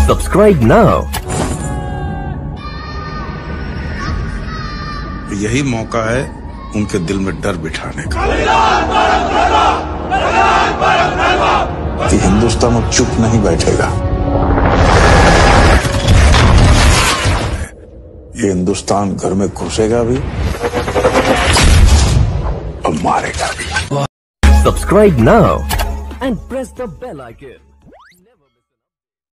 Subscribe now. यही मौका है उनके दिल में डर बिठाने का कि हिंदुस्तान अब चुप नहीं बैठेगा। ये हिंदुस्तान घर में घुसेगा भी और मारेगा भी। Subscribe now and press the bell icon.